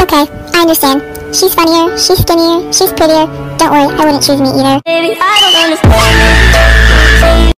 okay, I understand. She's funnier, she's skinnier, she's prettier. Don't worry, I wouldn't choose me either. Baby, I don't understand.